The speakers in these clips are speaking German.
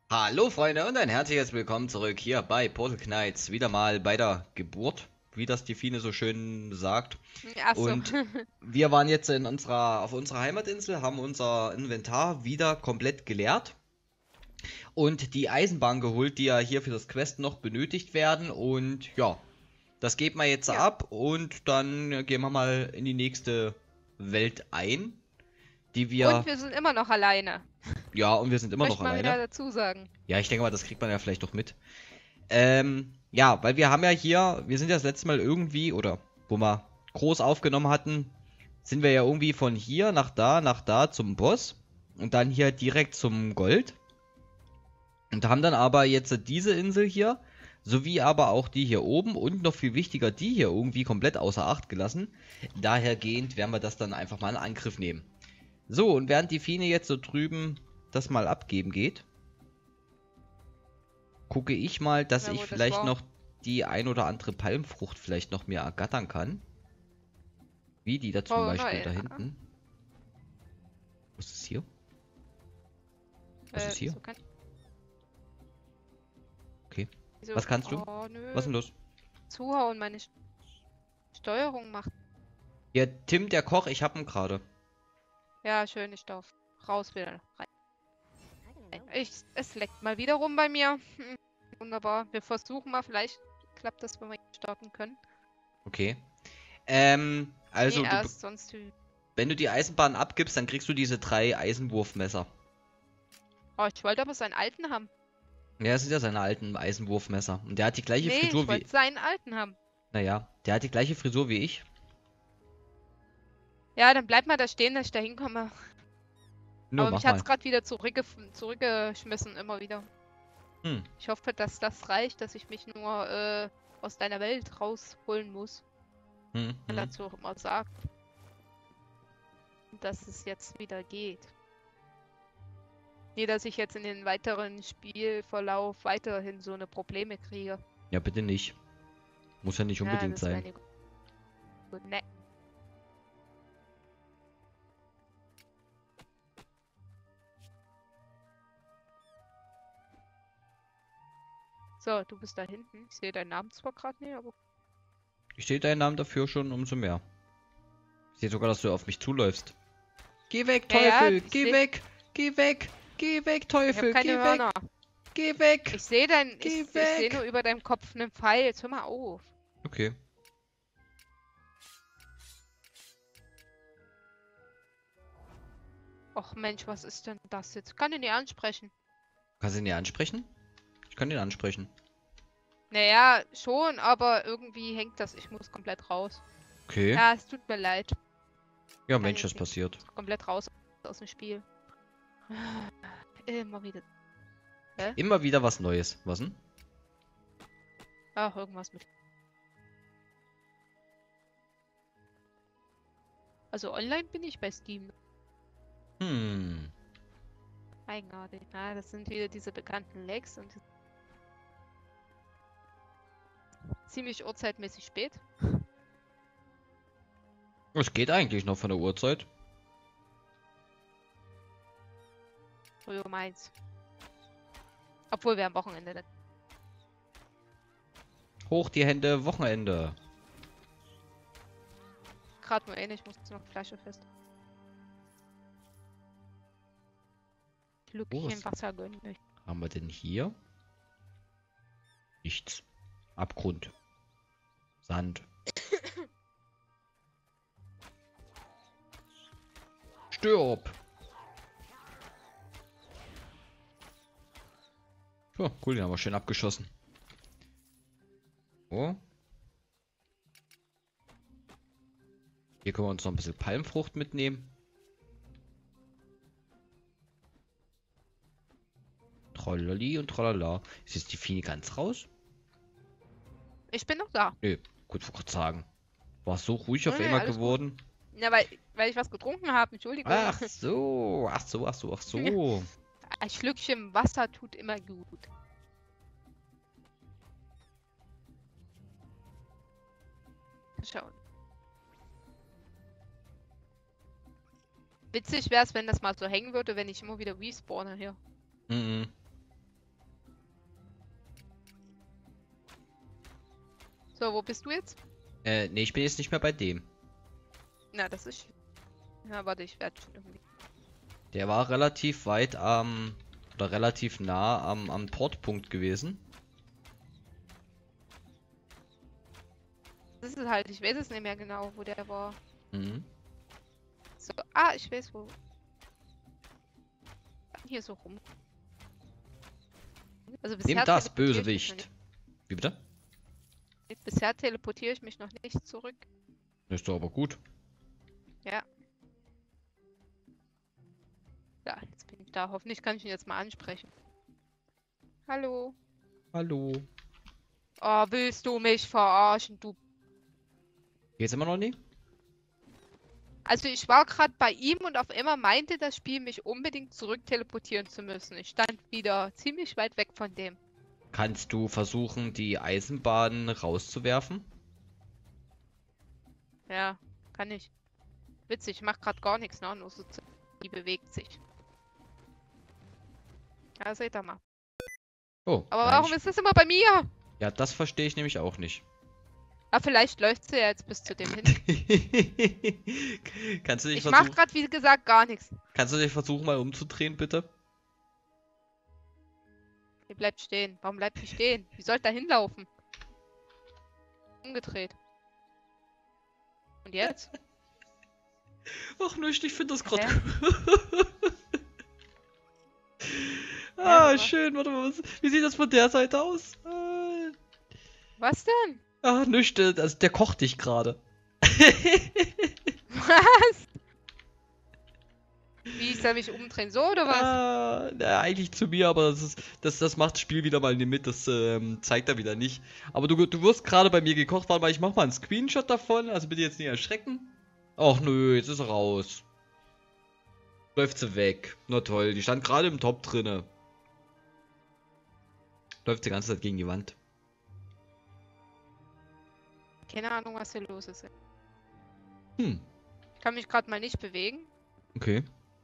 Hallo Freunde und ein herzliches Willkommen zurück hier bei Portal Knights. Wieder mal bei der Geburt, wie das die Fine so schön sagt. Ach so. Und wir waren jetzt auf unserer Heimatinsel, haben unser Inventar wieder komplett geleert und die Eisenbahn geholt, die ja hier für das Quest noch benötigt werden. Und ja, das geben wir jetzt Ja. ab und dann gehen wir mal in die nächste Welt ein, die Und wir, wir sind immer noch alleine. ja, und wir sind immer noch Möchte mal wieder alleine. dazu sagen. Ja, ich denke mal, das kriegt man ja vielleicht doch mit. Ja, weil wir haben ja hier, wir sind ja das letzte Mal irgendwie, oder wo wir groß aufgenommen hatten, sind wir ja irgendwie von hier nach da zum Boss und dann hier direkt zum Gold. Und haben dann aber jetzt diese Insel hier, sowie aber auch die hier oben und noch viel wichtiger, die hier irgendwie komplett außer Acht gelassen. Dahergehend werden wir das dann einfach mal in Angriff nehmen. So, und während die Fine jetzt so drüben das mal abgeben geht, gucke ich mal, dass Na, ich wo das vielleicht war. noch die ein oder andere Palmfrucht vielleicht noch mir ergattern kann. Wie die da zum Oh Beispiel da nein. hinten. Was ist hier? Was ist hier? Wieso kann Okay. wieso? Was kannst du? Oh Was ist nö. denn los? Zuhauen, meine Steuerung macht. Ja, Tim, der Koch, ich hab ihn gerade. Ja, schön, ich darf raus wieder rein. Es leckt mal wieder rum bei mir. Wunderbar. Wir versuchen mal, vielleicht klappt das, wenn wir starten können. Okay. Nee, Also erst sonst. wenn du die Eisenbahn abgibst, dann kriegst du diese 3 Eisenwurfmesser. Oh, ich wollte aber seinen alten haben. Ja, das sind ja seine alten Eisenwurfmesser. Und der hat die gleiche Nee, ich Frisur wie. wollte seinen alten haben. Naja, der hat die gleiche Frisur wie ich. Ja, dann bleib mal da stehen, dass ich da hinkomme. Nur, Aber mach mich hat's mal. gerade wieder zurückgeschmissen, immer wieder. Hm. Ich hoffe, dass das reicht, dass ich mich nur aus deiner Welt rausholen muss. Hm, Man hm. dazu auch immer sagt, dass es jetzt wieder geht. Nee, dass ich jetzt in den weiteren Spielverlauf weiterhin so eine Probleme kriege. Ja, bitte nicht. Muss ja nicht Ja, unbedingt das wäre sein. nicht gut. Ne. So, du bist da hinten. Ich sehe deinen Namen zwar gerade nicht, aber. Ich sehe deinen Namen dafür schon umso mehr. Ich sehe sogar, dass du auf mich zuläufst. Geh weg, Ja, ja, Teufel! ich Geh sehe. weg! Geh weg! Geh weg, Ich habe Teufel! keine Geh weg! Hörner. Geh weg! Ich sehe Geh ich sehe nur weg! über deinem Kopf einen Pfeil. Jetzt hör mal auf. Okay. Och Mensch, was ist denn das jetzt? Kann ich nicht ansprechen. Kannst du ihn ja ansprechen? Ich kann ihn ansprechen. Naja, schon, aber irgendwie hängt das. Ich muss komplett raus. Okay. Ja, es tut mir leid. Ja, Kann Mensch, ich das nicht. passiert. Komplett raus aus dem Spiel. Immer wieder. Hä? Immer wieder was Neues. Was denn? Ach, irgendwas mit. Also online bin ich bei Steam. Hm. Eigenartig. Ja, das sind wieder diese bekannten Lags und ziemlich uhrzeitmäßig spät. Es geht eigentlich noch von der Uhrzeit. Früher meins. Obwohl wir am Wochenende dann. Hoch die Hände, Wochenende. Gerade nur ähnlich, ich muss noch Flasche fest. Glückchen Wasser gönnen möchte. Haben wir denn hier? Nichts. Abgrund. Sand. Stirb! Oh, cool, den haben wir schön abgeschossen. Oh. Hier können wir uns noch ein bisschen Palmfrucht mitnehmen. Trollali und tralala. Ist jetzt die Fine ganz raus? Ich bin noch da. Nö, gut, wollte gerade sagen. War so ruhig auf Nee, einmal alles gut. geworden. Ja, weil ich was getrunken habe, Entschuldigung. Ach so, ach so, ach so, ach so. Ein Schlückchen Wasser tut immer gut. Schauen. Witzig wäre es, wenn das mal so hängen würde, wenn ich immer wieder respawne hier. Mhm. Oder wo bist du jetzt? Nee, ich bin jetzt nicht mehr bei dem. Na, das ist... Ja, warte, ich werde schon irgendwie... Der war relativ weit oder relativ nah am Portpunkt gewesen. Das ist halt, ich weiß es nicht mehr genau, wo der war. Mhm. So, ich weiß wo. Hier so rum. Also bisher Nimm das, teleportiere ich mich noch Bösewicht. Wie bitte? Bisher teleportiere ich mich noch nicht zurück. Das ist doch aber gut. Ja. Ja, jetzt bin ich da. Hoffentlich kann ich ihn jetzt mal ansprechen. Hallo. Hallo. Oh, willst du mich verarschen, du... Geht's immer noch nie? Also ich war gerade bei ihm und auf einmal meinte das Spiel, mich unbedingt zurück teleportieren zu müssen. Ich stand wieder ziemlich weit weg von dem. Kannst du versuchen, die Eisenbahn rauszuwerfen? Ja, kann ich. Witzig, ich mach gerade gar nichts, ne? Nur so, die bewegt sich. Ja, seht ihr mal. Oh. Aber nein, warum ist das immer bei mir? Ja, das verstehe ich nämlich auch nicht. Vielleicht läuft sie ja jetzt bis zu dem hin. Kannst du dich Ich mach versuchen, gerade, wie gesagt, gar nichts. kannst du dich versuchen, mal umzudrehen, bitte? Ihr bleibt stehen. Warum bleibt ihr stehen? Wie soll ich da hinlaufen? Umgedreht. Und jetzt? Ach nicht, ich finde das Hä? gerade. Ah, was? schön, warte mal, wie sieht das von der Seite aus? Was denn? Ah, nichts, also der kocht dich gerade. Was? Wie, ich soll mich umdrehen? So oder was? Na, eigentlich zu mir, aber das macht das Spiel wieder mal nicht mit, das zeigt er wieder nicht. Aber du wirst gerade bei mir gekocht, warte mal, ich mach mal einen Screenshot davon, also bitte jetzt nicht erschrecken. Ach nö, jetzt ist er raus. Läuft sie weg. Na toll, die stand gerade im Top drinne. Läuft die ganze Zeit gegen die Wand. Keine Ahnung, was hier los ist. Hm, Ich kann mich gerade mal nicht bewegen. okay.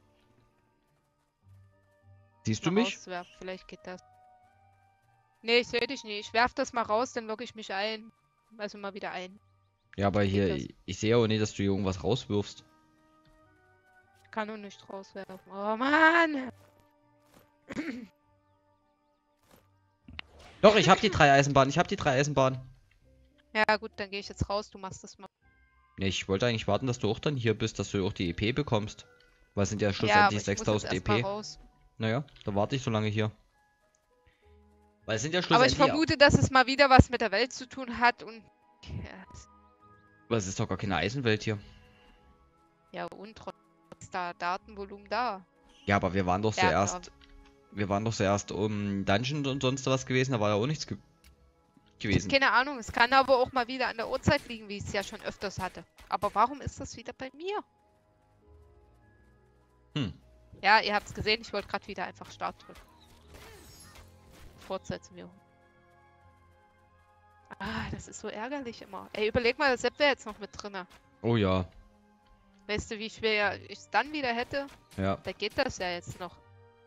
Siehst du Mal mich? rauswerfen, vielleicht geht das. Nee, ich sehe dich nicht. Ich werf das mal raus, dann logge ich mich ein. Also mal wieder ein. Ja, aber hier, Geht ich sehe auch nicht, dass du hier irgendwas rauswirfst. Ich kann nur nicht rauswerfen. Oh Mann! Doch, ich habe die 3 Eisenbahnen, ich habe die 3 Eisenbahnen. Ja gut, dann gehe ich jetzt raus. Du machst das mal. Ja, ich wollte eigentlich warten, dass du auch dann hier bist, dass du auch die EP bekommst. Weil es sind ja Ja, aber schlussendlich ich muss jetzt 6000 erst mal EP. raus. Naja, dann warte ich so lange hier. Weil es sind ja Aber ich schlussendlich... vermute, dass es mal wieder was mit der Welt zu tun hat und... Aber es ist doch gar keine Eisenwelt hier. Ja, und trotz da Datenvolumen da. Ja, aber wir waren doch Ja, zuerst... Wir waren doch zuerst um Dungeon und sonst was gewesen, da war ja auch nichts gewesen. Keine Ahnung, es kann aber auch mal wieder an der Uhrzeit liegen, wie ich es ja schon öfters hatte. Aber warum ist das wieder bei mir? Hm. Ja, ihr habt es gesehen, ich wollte gerade wieder einfach Start drücken. Fortsetzen wir. Das ist so ärgerlich immer. Ey, überleg mal, das Sepp wäre jetzt noch mit drinne. Oh ja, Weißt du, wie schwer ich es dann wieder hätte? ja. Da geht das ja jetzt noch.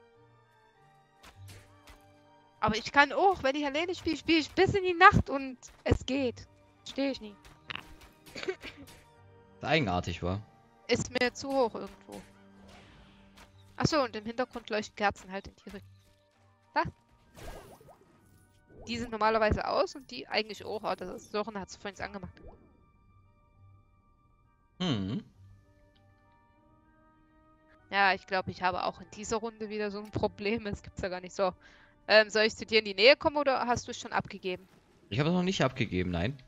Aber ich kann auch, wenn ich alleine spiele, spiele ich bis in die Nacht und es geht. Stehe ich nie. Eigenartig war. Ist mir zu hoch irgendwo. Achso, und im Hintergrund leuchten Kerzen halt in die Richtung. Da. Die sind normalerweise aus und die eigentlich auch. Aber das Sochen hat es vorhin angemacht. Hm. Ja, ich glaube, ich habe auch in dieser Runde wieder so ein Problem. Das gibt's ja gar nicht so. Soll ich zu dir in die Nähe kommen oder hast du es schon abgegeben? Ich habe es noch nicht abgegeben, nein.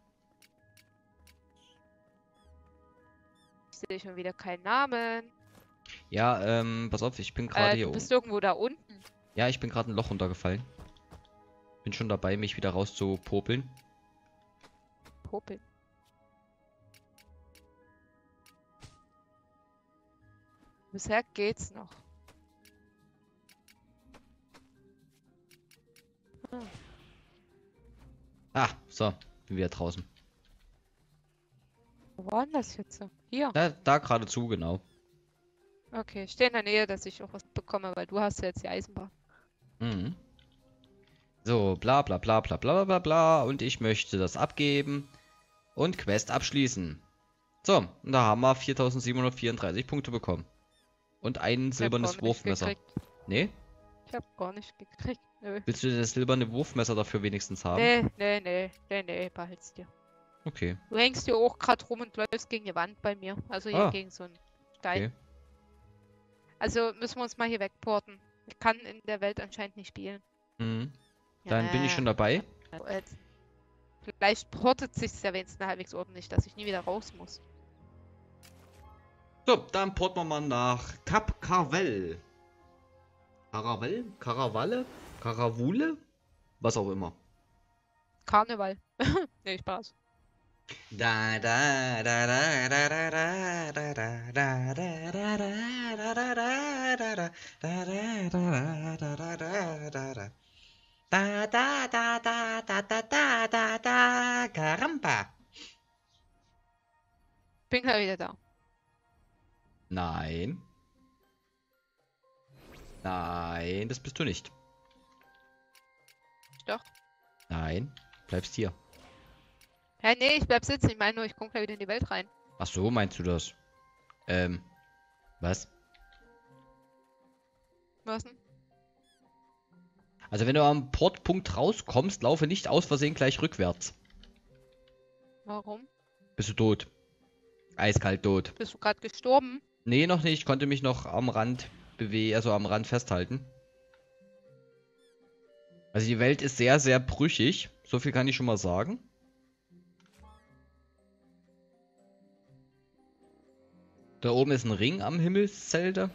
Ich sehe schon wieder keinen Namen. Ja, pass auf, ich bin gerade hier Du oben. bist irgendwo da unten. Ja, ich bin gerade ein Loch runtergefallen. Bin schon dabei, mich wieder rauszupopeln. Popel. Bisher geht's noch. Ah, so, bin wieder draußen. Wo war denn das jetzt? Hier. Da geradezu, genau. Okay, ich stehe in der Nähe, dass ich auch was bekomme, weil du hast ja jetzt die Eisenbahn. Mhm. So, bla bla bla bla bla bla bla. Und ich möchte das abgeben. Und Quest abschließen. So, und da haben wir 4734 Punkte bekommen. Und ein Ich hab gar silbernes nicht Wurfmesser. gekriegt. Nee? Ich hab gar nicht gekriegt. Nö. Willst du das silberne Wurfmesser dafür wenigstens haben? Nee, behalt's dir. Okay. Du hängst hier auch gerade rum und läufst gegen die Wand bei mir. Also hier Ah, gegen so einen Stein. okay. Also müssen wir uns mal hier wegporten. Ich kann in der Welt anscheinend nicht spielen. Mhm. Dann bin ich schon dabei. Jetzt. Vielleicht portet sich's ja wenigstens halbwegs ordentlich, dass ich nie wieder raus muss. So, dann porten wir mal nach Kap Carvel. Caravel? Caravalle? Caravule? Was auch immer. Karneval. Nee, Spaß. Da da da da da da da da da da da da da da da da da da Caramba. Bin gleich wieder da. Nein. Nein, das bist du nicht. Doch. Nein, bleibst hier. Ja, nee, ich bleib sitzen. Ich meine nur, ich komme gleich wieder in die Welt rein. Ach so, meinst du das? Was? Was denn? Also wenn du am Portpunkt rauskommst, laufe nicht aus Versehen gleich rückwärts. Warum? Bist du tot. Eiskalt tot. Bist du gerade gestorben? Nee, noch nicht. Ich konnte mich noch am Rand bewegen, also am Rand festhalten. Also die Welt ist sehr, sehr brüchig. So viel kann ich schon mal sagen. Da oben ist ein Ring am Himmelszelte.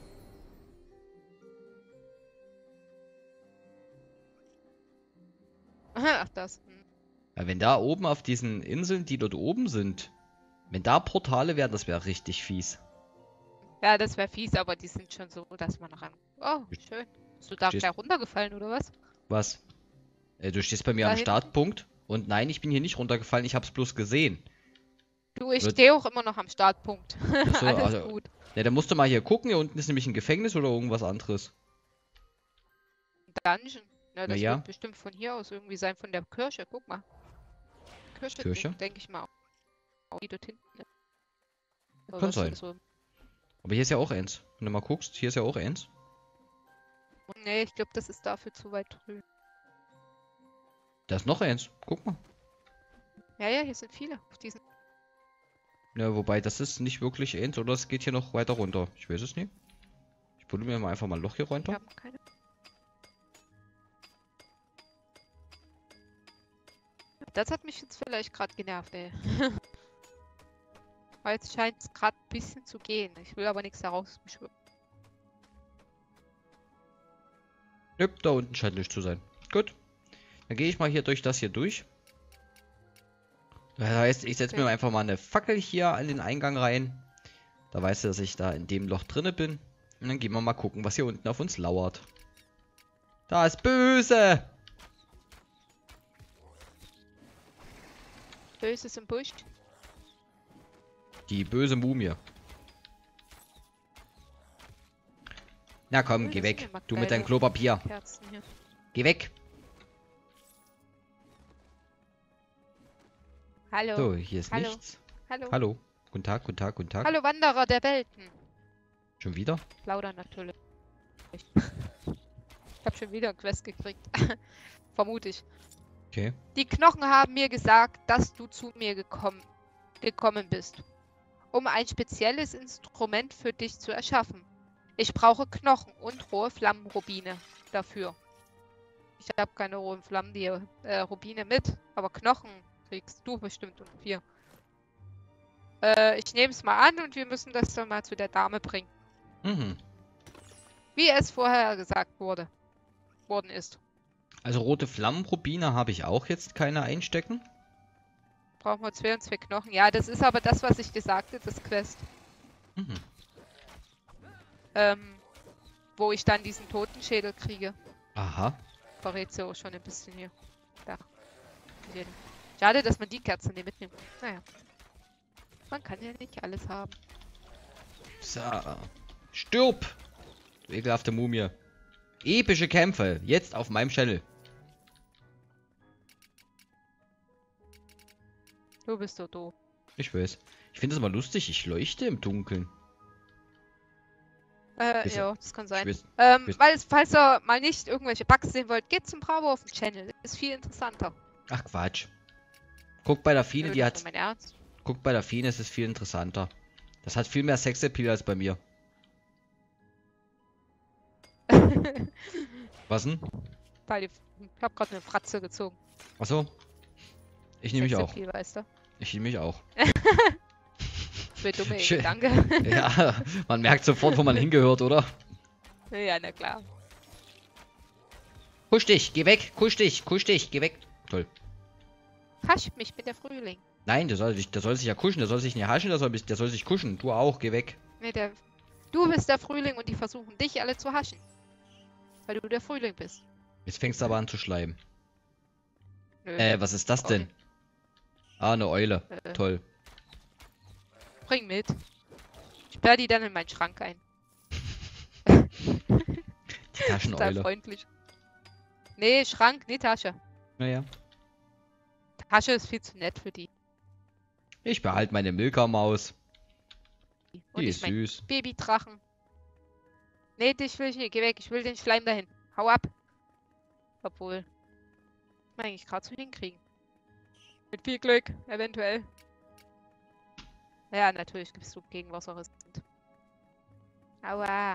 Ach, das. Ja, wenn da oben auf diesen Inseln, die dort oben sind, wenn da Portale wären, das wäre richtig fies. Ja, das wäre fies, aber die sind schon so, dass man ran. Oh, schön. Bist du da Stehst- gleich runtergefallen, oder was? Was? Du stehst bei mir Da am hinten? Startpunkt. Und nein, ich bin hier nicht runtergefallen, ich hab's bloß gesehen. Du, ich Wird- stehe auch immer noch am Startpunkt. Ach so, Alles also- gut. Ja, dann musst du mal hier gucken. Hier unten ist nämlich ein Gefängnis oder irgendwas anderes. Dungeon. Ja, das ja. wird bestimmt von hier aus irgendwie sein, von der Kirche. Guck mal. Kirche? Denke ich mal. Die dort hinten. Oder Kann was sein. ist so? Aber hier ist ja auch eins. Wenn du mal guckst, hier ist ja auch eins. Nee, ich glaube, das ist dafür zu weit drüben. Da ist noch eins. Guck mal. Ja, hier sind viele auf diesen. Ja, wobei, das ist nicht wirklich eins, oder es geht hier noch weiter runter. Ich weiß es nicht. Ich buddel mir mal einfach mal ein Loch hier Wir runter. haben keine. Das hat mich jetzt vielleicht gerade genervt, ey. Weil jetzt scheint es gerade ein bisschen zu gehen. Ich will aber nichts herausbeschwören. Nöp, da unten scheint nicht zu sein. Gut. Dann gehe ich mal hier durch das hier durch. Das heißt, ich setze mir einfach mal eine Fackel hier an den Eingang rein. Da weißt du, dass ich da in dem Loch drinne bin. Und dann gehen wir mal gucken, was hier unten auf uns lauert. Da ist böse! Böses im Busch. Die böse Mumie. Na komm, Oh, geh das weg. sind immer Du mit deinem geile Klopapier. Kerzen hier. Geh weg. Hallo. So, hier ist Hallo. nichts. Hallo. Hallo. Guten Tag, guten Tag, guten Tag. Hallo Wanderer der Welten. Schon wieder? Plauder natürlich. Ich habe schon wieder eine Quest gekriegt. Vermute ich. Okay. Die Knochen haben mir gesagt, dass du zu mir gekommen bist, um ein spezielles Instrument für dich zu erschaffen. Ich brauche Knochen und rohe Flammenrubine dafür. Ich habe keine rohen Flammen, die Rubine mit, aber Knochen kriegst du bestimmt und 4. Ich nehme es mal an und wir müssen das dann mal zu der Dame bringen. Mhm. Wie es vorher gesagt worden ist. Also rote Flammenrubine habe ich auch jetzt keine einstecken. Brauchen wir 2 und 2 Knochen. Ja, das ist aber das, was ich gesagt habe, das Quest. Mhm. Wo ich dann diesen Totenschädel kriege. Aha. Verrät sie auch schon ein bisschen hier. Da. Schade, dass man die Kerzen nicht mitnimmt. Naja. Man kann ja nicht alles haben. So. Stirb! Du ekelhafte Mumie. Epische Kämpfe. Jetzt auf meinem Channel. Du bist so doof. Ich weiß. Ich finde es mal lustig, ich leuchte im Dunkeln. Ist- Ja, das kann sein. weiß- weiß- Falls ihr mal nicht irgendwelche Bugs sehen wollt, geht zum Bravo auf den Channel. Das ist viel interessanter. Ach Quatsch. Guck bei der Fine, Nö, die das hat. ist mein Ernst. Guck bei der Fine, es ist viel interessanter. Das hat viel mehr Sexappeal als bei mir. Was denn? Weil ich hab gerade eine Fratze gezogen. Achso. Ich nehme mich auch. Sexappeal, weißt du? Ich nehme mich auch. Das wird dumme Schön. Gedanke. Ja, man merkt sofort, wo man hingehört, oder? Ja, na klar. Kusch dich, geh weg, kusch dich, geh weg. Toll. Hascht mich mit der Frühling. Nein, der soll sich ja kuschen, der soll sich nicht haschen, der soll sich kuschen. Du auch, geh weg. Nee, du bist der Frühling und die versuchen dich alle zu haschen. Weil du der Frühling bist. Jetzt fängst du aber an zu schleimen. Nö, Was ist das auch denn? nicht. Ah, eine Eule. Toll. Bring mit. Sperr die dann in meinen Schrank ein. Die Total Tascheneule. freundlich. Nee, Schrank, nee, Tasche. Naja. Tasche ist viel zu nett für die. Ich behalte meine Milka-Maus. Und Die ich ist mein süß. Babydrachen. Nee, dich will ich nicht. Geh weg. Ich will den Schleim dahin. Hau ab. Obwohl. Kann eigentlich gerade so hinkriegen. Mit viel Glück, eventuell. Ja, natürlich gibst du gegen Wasserresistent. Aua.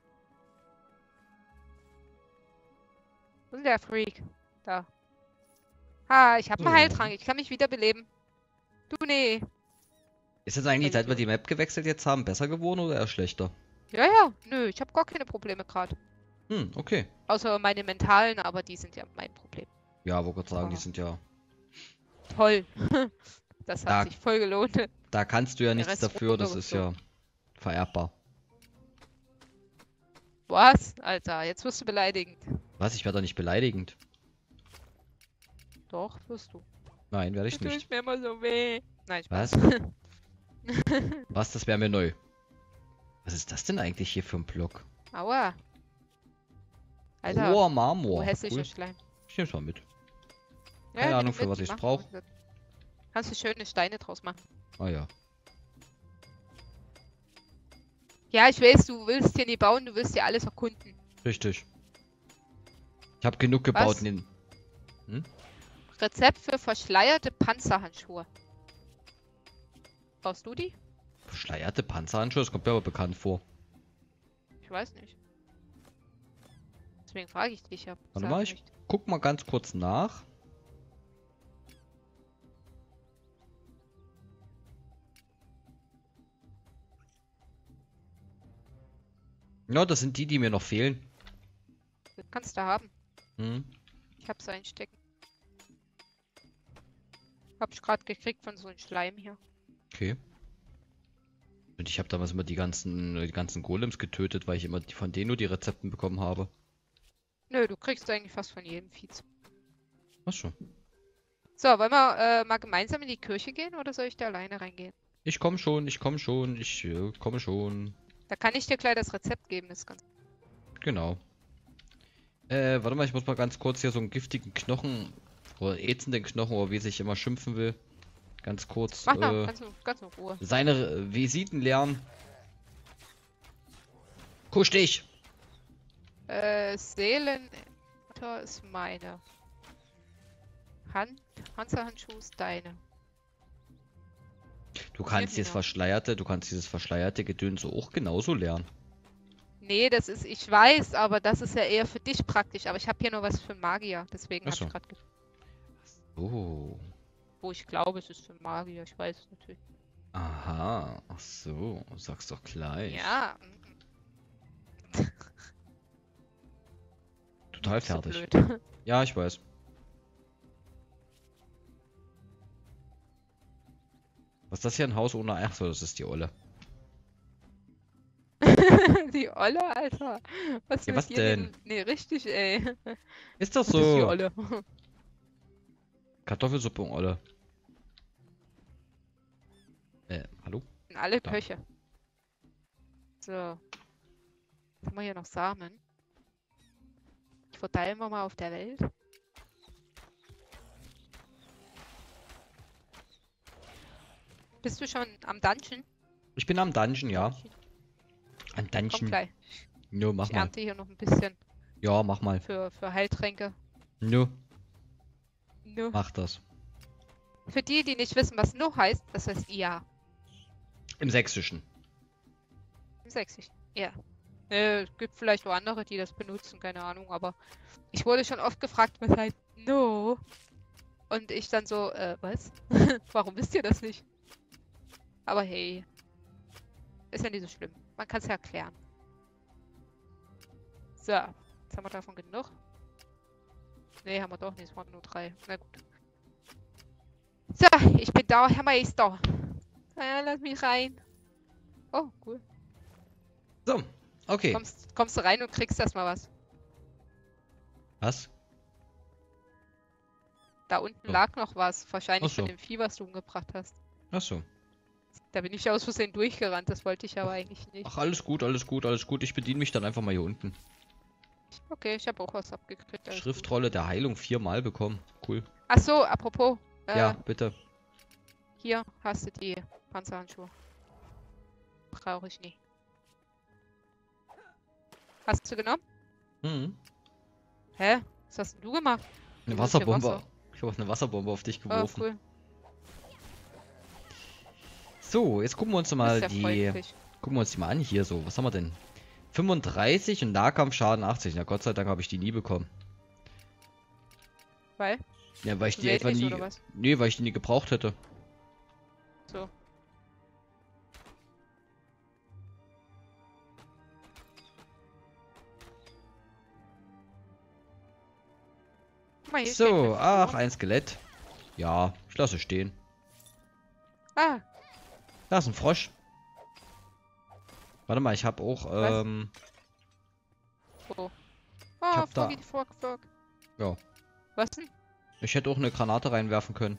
Wo ist der Freak? Da. Ah, ich habe einen So. Heiltrank. Ich kann mich wieder beleben. Du, nee. Ist es eigentlich, seit wir Idiot. die Map gewechselt jetzt haben, besser geworden oder eher schlechter? Ja, ja. Nö, ich habe gar keine Probleme gerade. Hm, okay. Außer meine mentalen, aber die sind ja mein Problem. Ja, wollte gerade sagen, die Ah. sind ja. Toll. Das hat Da- sich voll gelohnt. Da kannst du ja nichts Rest dafür, das ist ja runtergeflogen. vererbbar. Was? Alter, jetzt wirst du beleidigend. Was? Ich werde doch nicht beleidigend. Doch, wirst du. Nein, werde ich Du nicht. tust mir immer so weh. Nein, Was? Spaß. Was? Das wäre mir neu. Was ist das denn eigentlich hier für ein Block? Aua. Alter, Roher Marmor. oh, hässlicher Cool. Schleim. Ich nehm's mal mit. Ja, Keine nimm Ahnung, für mit, was die ich's machen brauch. was. Kannst du schöne Steine draus machen. Ah ja. Ja, ich weiß, du willst hier nie bauen, du willst hier alles erkunden. Richtig. Ich habe genug gebaut Was? in den. Rezept für verschleierte Panzerhandschuhe. Brauchst du die? Verschleierte Panzerhandschuhe, das kommt mir aber bekannt vor. Ich weiß nicht. Deswegen frage ich dich ja. Warte Sag mal, ich nicht. guck mal ganz kurz nach. Ja, das sind die, die mir noch fehlen. Das kannst du haben. Hm. Ich hab's einstecken. Hab ich gerade gekriegt von so einem Schleim hier. Okay. Und ich habe damals immer die ganzen Golems getötet, weil ich immer von denen nur die Rezepten bekommen habe. Nö, du kriegst eigentlich fast von jedem Vieh. Was schon? So, wollen wir mal gemeinsam in die Kirche gehen oder soll ich da alleine reingehen? Ich komme schon, ich komme schon, ich komme schon. Da kann ich dir gleich das Rezept geben, das ist ganz. Genau. Warte mal, ich muss mal ganz kurz hier so einen giftigen Knochen oder ätzenden Knochen oder wie sich immer schimpfen will. Ganz kurz. Mach mal, ganz in Ruhe. Seine Visiten lernen. Kusch dich! Seelen ist meine. Panzerhandschuh ist deine. Du kannst Genau. du kannst dieses verschleierte Gedöns so auch genauso lernen. Nee, das ist, ich weiß, aber das ist ja eher für dich praktisch. Aber ich habe hier nur was für Magier. Deswegen Ach habe so. ich gerade Oh. wo ich glaube, es ist für Magier. Ich weiß es natürlich. Aha. Ach so. Sag's doch gleich. Ja. Total So fertig. blöd. Ja, ich weiß. Was ist das hier, ein Haus ohne... Ach so, das ist die Olle. Die Olle, Alter. Was Ja, mit was dir denn? Nee, richtig, ey. Ist das Das ist die so? Olle. Kartoffelsuppe und Olle. Hallo? Alle Da. Köche. So. Jetzt haben wir hier noch Samen. Die verteilen wir mal auf der Welt. Bist du schon am Dungeon? Ich bin am Dungeon, ja. Am Komm Dungeon. gleich. Nö, mach Ich mal. ernte hier noch ein bisschen Ja, mach mal. für Heiltränke. Nö, Nö. mach das. Für die, die nicht wissen, was No heißt, das heißt ja. Im Sächsischen. Im Sächsischen. Ja. Gibt vielleicht auch andere, die das benutzen, keine Ahnung, aber ich wurde schon oft gefragt, was heißt No? Und ich dann so, was? Warum wisst ihr das nicht? Aber hey, ist ja nicht so schlimm. Man kann es ja erklären. So, jetzt haben wir davon genug. Nee, haben wir doch nicht, es waren nur 3. Na gut. So, ich bin da, Herr Meister. Ja, lass mich rein. Oh, cool. So, okay. Kommst du rein und kriegst erstmal was. Was? Da unten Oh. lag noch was. Wahrscheinlich Ach so. von dem Vieh, was du umgebracht hast. Ach so. Da bin ich aus Versehen durchgerannt. Das wollte ich aber eigentlich nicht. Ach, alles gut, alles gut, alles gut. Ich bediene mich dann einfach mal hier unten. Okay, ich habe auch was abgekriegt. alles gut. Schriftrolle der Heilung 4-mal bekommen. Cool. Ach so, apropos. Ja, bitte. Hier hast du die Panzerhandschuhe. Brauche ich nie. Hast du genommen? Mhm. Hä? Was hast denn du gemacht? Eine Du bist hier Wasserbombe. Wasser. Ich habe eine Wasserbombe auf dich Oh, geworfen. cool. So, jetzt gucken wir uns Du mal bist ja die. freundlich. Gucken wir uns die mal an hier so. Was haben wir denn? 35 und Nahkampfschaden 80. Na Gott sei Dank habe ich die nie bekommen. Weil? Ja, weil ich Zu die etwa wenig nie. oder was? Nee, weil ich die nie gebraucht hätte. So. Guck mal, hier steht So, eine ach, Figur. ein Skelett. Ja, ich lasse es stehen. Ah, Da ist ein Frosch. Warte mal, ich habe auch, Was? wo? Ich Oh, hab da- Frog. Ja. Was denn? Ich hätte auch eine Granate reinwerfen können.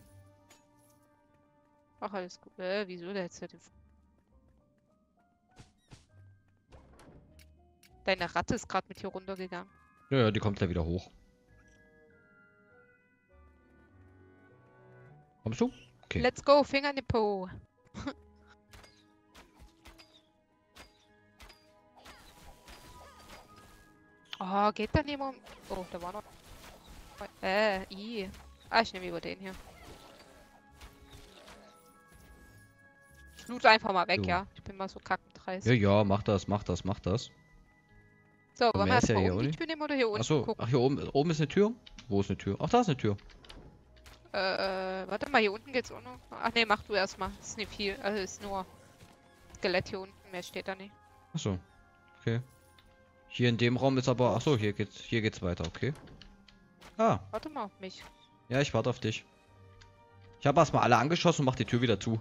Ach, alles gut. Wieso? Der jetzt den... Deine Ratte ist gerade mit hier runtergegangen. Ja, ja, die kommt gleich wieder hoch. Kommst du? Okay. Let's go, Finger in den Po. Oh, geht da niemand? Oh, da war noch... I. Ah, ich nehme lieber den hier. Ich loot einfach mal weg, So. ja? Ich bin mal so kackendreist. Ja, ja, mach das, mach das, mach das. So, mehr wollen wir ist ja erstmal hier um auch die nicht. Tür nehmen oder hier unten Achso, gucken? ach, hier oben ist eine Tür. Wo ist eine Tür? Ach, da ist eine Tür. Warte mal, hier unten geht's auch noch. Ach nee, mach du erstmal. Ist nicht viel. Also ist nur Skelett hier unten. Mehr steht da nicht. Achso. Okay. Hier in dem Raum ist aber. Achso, hier geht's weiter, okay. Ah, Warte mal auf mich. ja, ich warte auf dich. Ich habe erstmal alle angeschossen und mach die Tür wieder zu.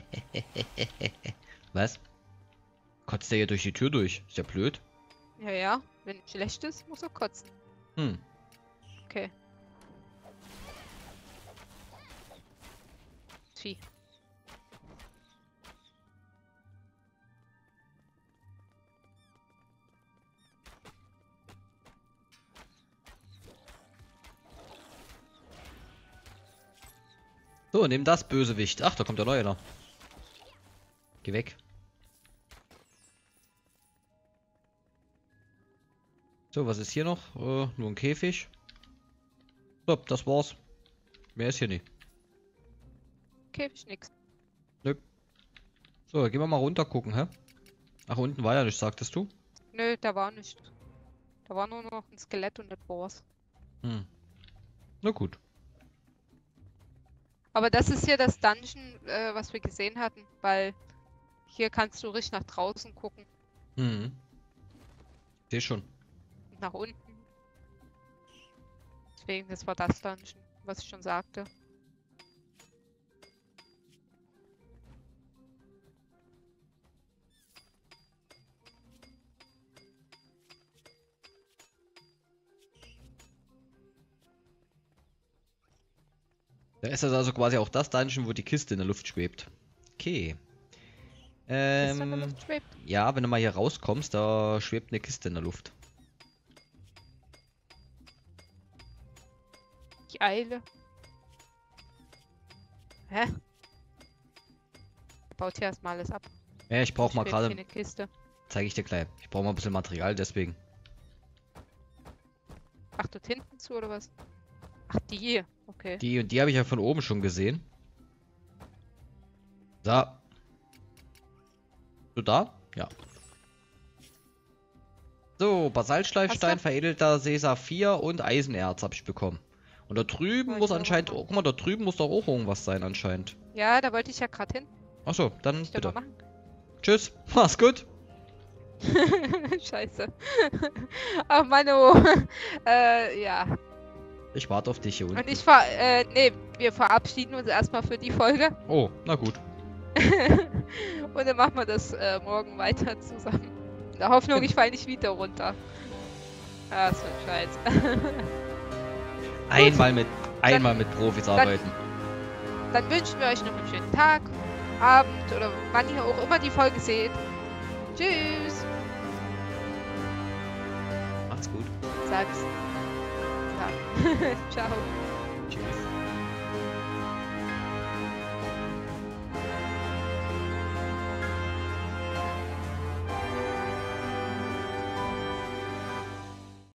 Was? Kotzt der hier durch die Tür durch? Ist ja blöd. Ja, ja. Wenn schlecht ist, muss er kotzen. Hm. Okay. Vieh. So, nimm das, Bösewicht. Ach, da kommt der neue noch. Geh weg. So, was ist hier noch? Nur ein Käfig. So, das war's. Mehr ist hier nicht. Okay, ich nix. So, gehen wir mal runter gucken, hä? Ach, unten war ja nichts, sagtest du? Nö, da war nicht. Da war nur noch ein Skelett und ein Boss. Hm. Na gut. Aber das ist hier das Dungeon, was wir gesehen hatten, weil hier kannst du richtig nach draußen gucken. Hm. Seh schon. Und nach unten. Deswegen, das war das Dungeon, was ich schon sagte. Da ist das also quasi auch das Dungeon, wo die Kiste in der Luft schwebt. Okay. Ist da in der Luft schwebt? Ja, wenn du mal hier rauskommst, da schwebt eine Kiste in der Luft. Ich eile. Hä? baut hier erstmal alles ab. Ja, ich brauche mal Hier gerade, eine Kiste. zeige ich dir gleich. Ich brauche mal ein bisschen Material, deswegen. Ach, dort hinten zu oder was? Ach, die hier. Okay. Die und die habe ich ja von oben schon gesehen. So. Du da? Ja. So, Basaltschleifstein, Hast veredelter Sesaphir und Eisenerz habe ich bekommen. Und da drüben Wollte muss ich auch anscheinend, machen. oh, guck mal, da drüben muss doch auch irgendwas sein anscheinend. Ja, da wollte ich ja gerade hin. Achso, dann Ich doch mal bitte. machen. Tschüss, mach's gut. Scheiße. Ach, Manu. Ja. Ich warte auf dich hier unten. Und nee, wir verabschieden uns erstmal für die Folge. Oh, na gut. Und dann machen wir das morgen weiter zusammen. In der Hoffnung, ich falle nicht wieder runter. Ah, so ein Scheiß. Einmal mit Profis arbeiten. Dann wünschen wir euch noch einen schönen Tag, Abend oder wann ihr auch immer die Folge seht. Tschüss. Macht's gut. Sag's. Sag. Ciao. Tschüss.